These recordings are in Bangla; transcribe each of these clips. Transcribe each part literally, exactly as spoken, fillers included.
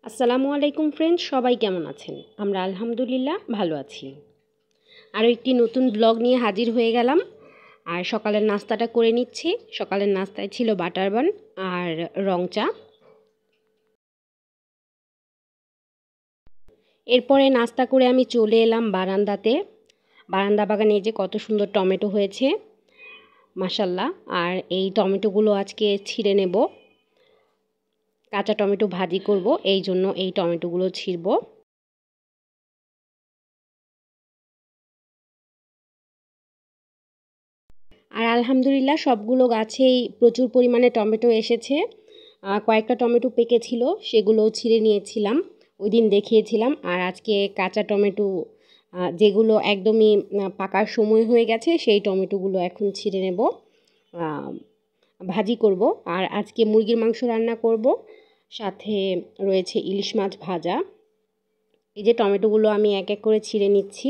আসসালামু আলাইকুম ফ্রেন্ডস, সবাই কেমন আছেন? আমরা আলহামদুলিল্লাহ ভালো আছি। আরও একটি নতুন ব্লগ নিয়ে হাজির হয়ে গেলাম। আর সকালের নাস্তাটা করে নিচ্ছি। সকালের নাস্তায় ছিল বাটার বান আর রং চা। এরপরে নাস্তা করে আমি চলে এলাম বারান্দাতে। বারান্দা বাগানে যে কত সুন্দর টমেটো হয়েছে, মাশাল্লাহ। আর এই টমেটোগুলো আজকে ছিঁড়ে নেব। কাঁচা টমেটো ভাজি করব, এই জন্য এই টমেটোগুলো ছিঁড়ব। আর আলহামদুলিল্লাহ সবগুলো গাছেই প্রচুর পরিমাণে টমেটো এসেছে। কয়েকটা টমেটো পেকেছিল, সেগুলো ছিঁড়ে নিয়েছিলাম, ওই দিন দেখিয়েছিলাম। আর আজকে কাঁচা টমেটো যেগুলো একদমই পাকার সময় হয়ে গেছে, সেই টমেটোগুলো এখন ছিঁড়ে নেব, ভাজি করব। আর আজকে মুরগির মাংস রান্না করব, সাথে রয়েছে ইলিশ মাছ ভাজা। এই যে টমেটোগুলো আমি এক এক করে ছিঁড়ে নিচ্ছি।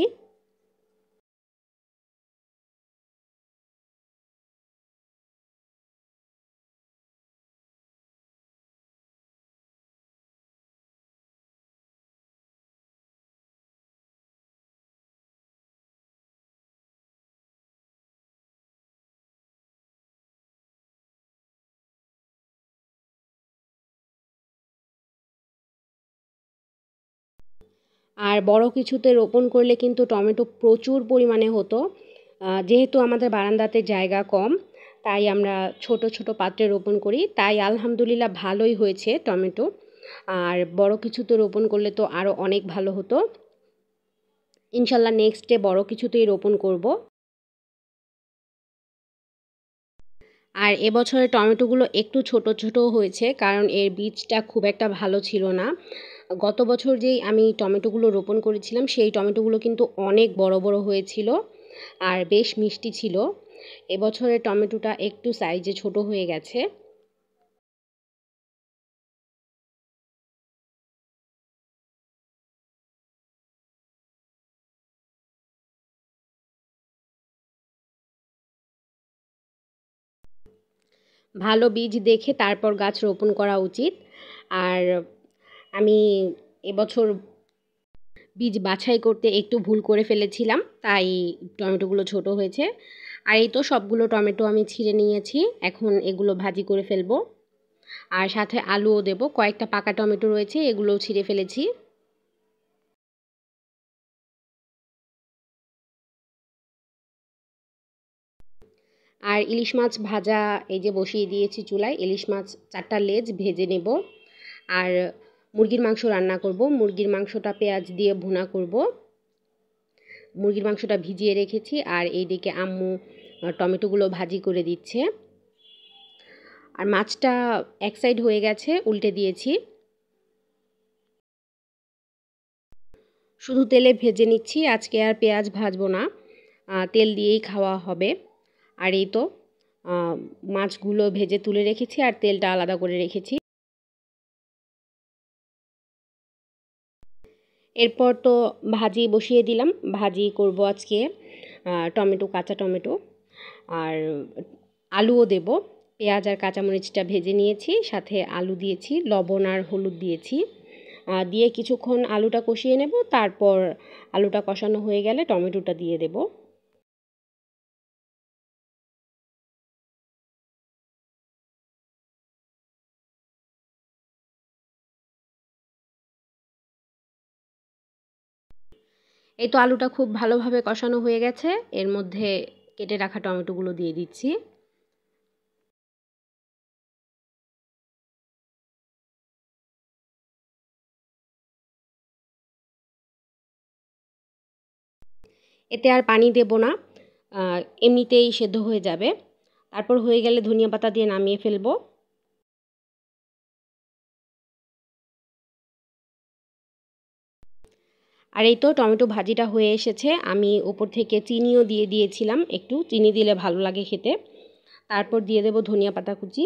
আর বড় কিছুতে রোপণ করলে কিন্তু টমেটো প্রচুর পরিমাণে হতো। যেহেতু আমাদের বারান্দাতে জায়গা কম, তাই আমরা ছোট ছোট পাত্রে রোপণ করি, তাই আলহামদুলিল্লাহ ভালোই হয়েছে টমেটো। আর বড় কিছুতে রোপণ করলে তো আরও অনেক ভালো হতো। ইনশাল্লাহ নেক্সট ডে বড় কিছুতেই রোপণ করব। আর এবছরে টমেটোগুলো একটু ছোট ছোট হয়েছে, কারণ এর বীজটা খুব একটা ভালো ছিল না। গত বছর যেই আমি টমেটোগুলো রোপণ করেছিলাম, সেই টমেটোগুলো কিন্তু অনেক বড় বড় হয়েছিল আর বেশ মিষ্টি ছিল। এবছরের টমেটোটা একটু সাইজে ছোট হয়ে গেছে। ভালো বীজ দেখে তারপর গাছ রোপণ করা উচিত। আর আমি এবছর বীজ বাছাই করতে একটু ভুল করে ফেলেছিলাম, তাই টমেটোগুলো ছোট হয়েছে। আর এই তো সবগুলো টমেটো আমি ছিঁড়ে নিয়েছি, এখন এগুলো ভাজি করে ফেলবো। আর সাথে আলুও দেব, কয়েকটা পাকা টমেটো রয়েছে, এগুলোও ছিঁড়ে ফেলেছি। আর ইলিশ মাছ ভাজা এই যে বসিয়ে দিয়েছি চুলায়। ইলিশ মাছ চারটা লেজ ভেজে নেব। আর মুরগির মাংস রান্না করব। মুরগির মাংসটা পেঁয়াজ দিয়ে ভুনা করব। মুরগির মাংসটা ভিজিয়ে রেখেছি, আর এইদিকে আম্মু টমেটোগুলো ভাজি করে দিচ্ছে। আর মাছটা এক সাইড হয়ে গেছে, উল্টে দিয়েছি। শুধু তেলে ভেজে নিচ্ছি, আজকে আর পেঁয়াজ ভাজবো না, তেল দিয়েই খাওয়া হবে। আর এই তো মাছগুলো ভেজে তুলে রেখেছি, আর তেলটা আলাদা করে রেখেছি। এরপর তো ভাজি বসিয়ে দিলাম। ভাজি করব আজকে টমেটো, কাঁচা টমেটো, আর আলুও দেব। পেঁয়াজ আর কাঁচামরিচটা ভেজে নিয়েছি, সাথে আলু দিয়েছি, লবণ আর হলুদ দিয়েছি। দিয়ে কিছুক্ষণ আলুটা কষিয়ে নেব, তারপর আলুটা কষানো হয়ে গেলে টমেটোটা দিয়ে দেব। এই তো আলুটা খুব ভালোভাবে কষানো হয়ে গেছে, এর মধ্যে কেটে রাখা টমেটোগুলো দিয়ে দিচ্ছি। এতে আর পানি দেব না, এমনিতেই সেদ্ধ হয়ে যাবে। তারপর হয়ে গেলে ধনিয়া পাতা দিয়ে নামিয়ে ফেলবো। আর এই তো টমেটো ভাজিটা হয়ে এসেছে। আমি উপর থেকে চিনিও দিয়ে দিয়েছিলাম, একটু চিনি দিলে ভালো লাগে খেতে। তারপর দিয়ে দেব ধনিয়া পাতা কুচি।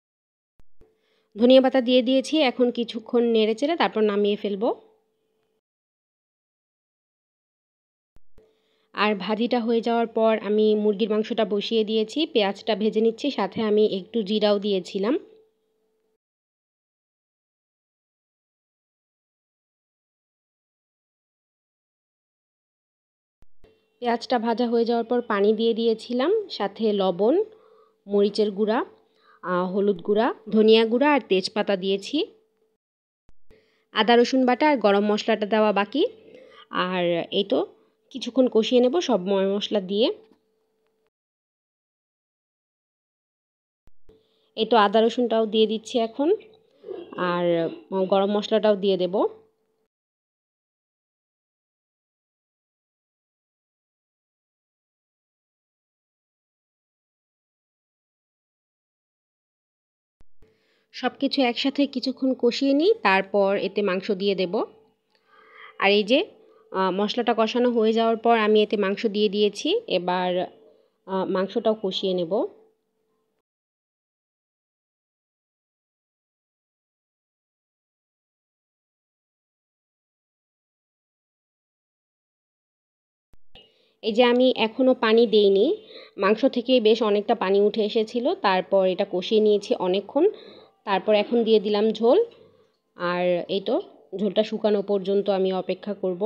ধনিয়া পাতা দিয়ে দিয়েছি, এখন কিছুক্ষণ নেড়ে চেড়ে তারপর নামিয়ে ফেলবো। আর ভাজিটা হয়ে যাওয়ার পর আমি মুরগির মাংসটা বসিয়ে দিয়েছি, পেঁয়াজটা ভেজে নিচ্ছি, সাথে আমি একটু জিরাও দিয়েছিলাম। পেঁয়াজটা ভাজা হয়ে যাওয়ার পর পানি দিয়ে দিয়েছিলাম, সাথে লবণ, মরিচের গুঁড়া, হলুদ গুঁড়া, ধনিয়া গুঁড়া আর তেজপাতা দিয়েছি। আদা রসুন বাটা আর গরম মশলাটা দেওয়া বাকি। আর এই তো কিছুক্ষণ কষিয়ে নেব সব মশলা দিয়ে। এই তো আদা রসুনটাও দিয়ে দিচ্ছি এখন, আর গরম মশলাটাও দিয়ে দেব। সব কিছু একসাথে কিছুক্ষণ কষিয়ে নিই, তারপর এতে মাংস দিয়ে দেব। আর এই যে মশলাটা কষানো হয়ে যাওয়ার পর আমি এতে মাংস দিয়ে দিয়েছি। এবার মাংসটাও কষিয়ে নেব। এই যে আমি এখনও পানি দেইনি, মাংস থেকে বেশ অনেকটা পানি উঠে এসেছিল, তারপর এটা কষিয়ে নিয়েছি অনেকক্ষণ। তারপর এখন দিয়ে দিলাম ঝোল, আর এই তো ঝোলটা শুকানো পর্যন্ত আমি অপেক্ষা করব।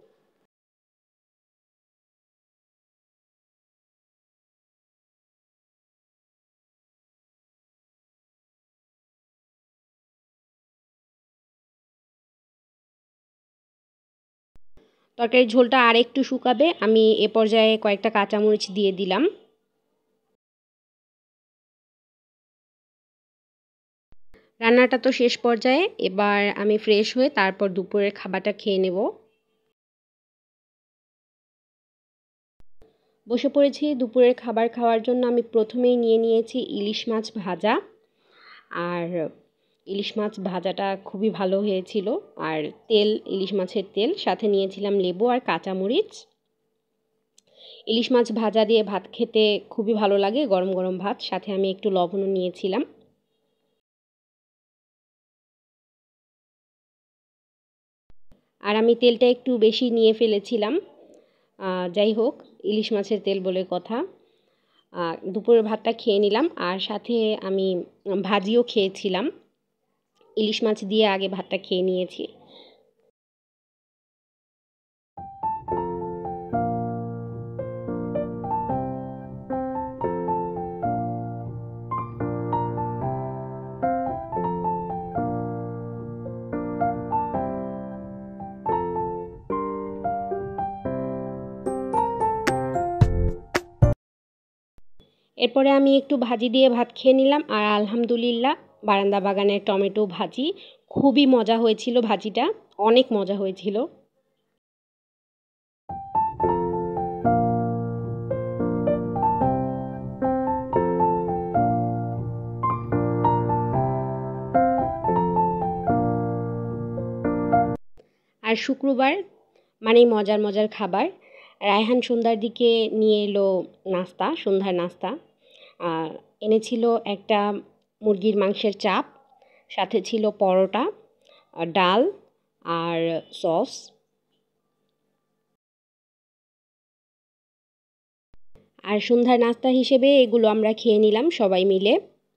তরকারির ঝোলটা আর একটু শুকাবে, আমি এ পর্যায়ে কয়েকটা কাঁচামরিচ দিয়ে দিলাম। রান্নাটা তো শেষ পর্যায়ে, এবার আমি ফ্রেশ হয়ে তারপর দুপুরের খাবারটা খেয়ে নেব। বসে পড়েছি দুপুরের খাবার খাওয়ার জন্য। আমি প্রথমেই নিয়ে নিয়েছি ইলিশ মাছ ভাজা, আর ইলিশ মাছ ভাজাটা খুবই ভালো হয়েছিল। আর তেল, ইলিশ মাছের তেল, সাথে নিয়েছিলাম লেবু আর কাঁচামরিচ। ইলিশ মাছ ভাজা দিয়ে ভাত খেতে খুবই ভালো লাগে, গরম গরম ভাত, সাথে আমি একটু লবণও নিয়েছিলাম। আর আমি তেলটা একটু বেশি নিয়ে ফেলেছিলাম, যাই হোক ইলিশ মাছের তেল বলে কথা। দুপুরের ভাতটা খেয়ে নিলাম, আর সাথে আমি ভাজিও খেয়েছিলাম। ইলিশ মাছ দিয়ে আগে ভাতটা খেয়ে নিয়েছি। এরপরে আমি একটু ভাজি দিয়ে ভাত খেয়ে নিলাম, আর আলহামদুলিল্লাহ বারান্দা বাগানের টমেটো ভাজি খুবই মজা হয়েছিল, ভাজিটা অনেক মজা হয়েছিল। আর শুক্রবার মানেই মজার মজার খাবার। রায়হান সন্ধ্যার দিকে নিয়ে এলো নাস্তা, সন্ধ্যার নাস্তা এনেছিল একটা মুরগির মাংসের চাপ, সাথে ছিল পরোটা, ডাল আর সস। আর সন্ধ্যার নাস্তা হিসেবে এগুলো আমরা খেয়ে নিলাম সবাই মিলে।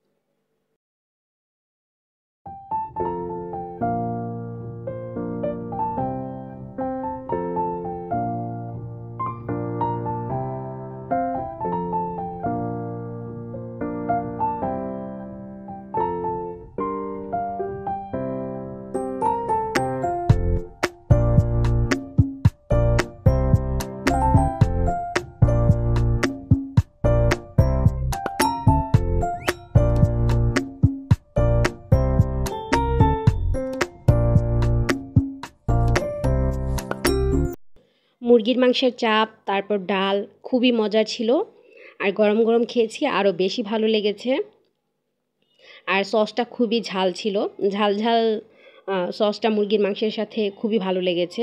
মুরগির মাংসের চাপ, তারপর ডাল খুবই মজার ছিল, আর গরম গরম খেয়েছি আরও বেশি ভালো লেগেছে। আর সসটা খুবই ঝাল ছিল, ঝাল ঝাল সসটা মুরগির মাংসের সাথে খুবই ভালো লেগেছে।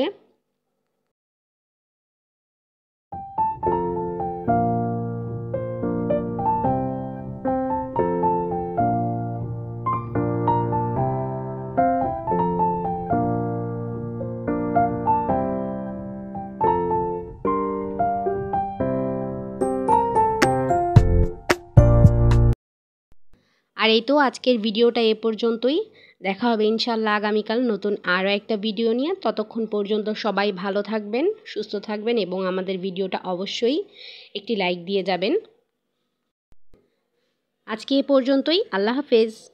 আর এই তো আজকের ভিডিওটা এ পর্যন্তই। দেখা হবে ইনশাল্লাহ আগামীকাল নতুন আরও একটা ভিডিও নিয়ে। ততক্ষণ পর্যন্ত সবাই ভালো থাকবেন, সুস্থ থাকবেন এবং আমাদের ভিডিওটা অবশ্যই একটি লাইক দিয়ে যাবেন। আজকে এ পর্যন্তই। আল্লাহ হাফেজ।